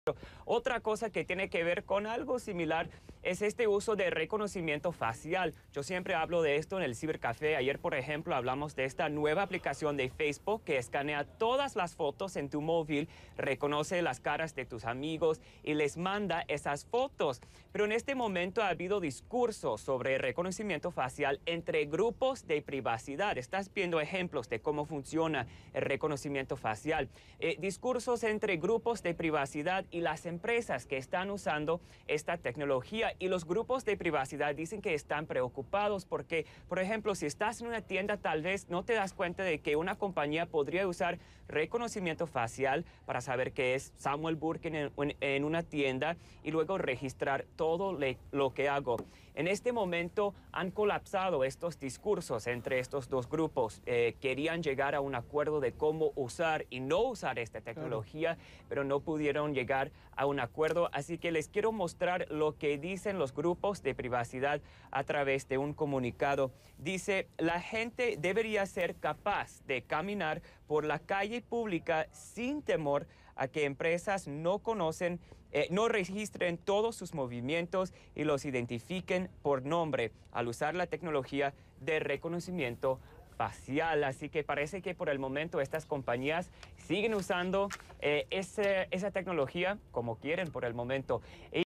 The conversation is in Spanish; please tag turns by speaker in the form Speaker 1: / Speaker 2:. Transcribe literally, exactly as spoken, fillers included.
Speaker 1: Otra cosa que tiene que ver con algo similar es este uso de reconocimiento facial. Yo siempre hablo de esto en el Cibercafé. Ayer, por ejemplo, hablamos de esta nueva aplicación de Facebook que escanea todas las fotos en tu móvil, reconoce las caras de tus amigos y les manda esas fotos. Pero en este momento ha habido discursos sobre reconocimiento facial entre grupos de privacidad. Estás viendo ejemplos de cómo funciona el reconocimiento facial. Eh, discursos entre grupos de privacidad y las empresas que están usando esta tecnología, y los grupos de privacidad dicen que están preocupados porque, por ejemplo, si estás en una tienda, tal vez no te das cuenta de que una compañía podría usar reconocimiento facial para saber que es Samuel Burke en, en una tienda y luego registrar todo le, lo que hago. En este momento han colapsado estos discursos entre estos dos grupos. Eh, querían llegar a un acuerdo de cómo usar y no usar esta tecnología, claro, pero no pudieron llegar a un acuerdo. Así que les quiero mostrar lo que dicen los grupos de privacidad a través de un comunicado. Dice: la gente debería ser capaz de caminar por la calle pública sin temor a que empresas no conocen, eh, no registren todos sus movimientos y los identifiquen por nombre al usar la tecnología de reconocimiento facial. Así que parece que por el momento estas compañías siguen usando eh, ese, esa tecnología como quieren por el momento.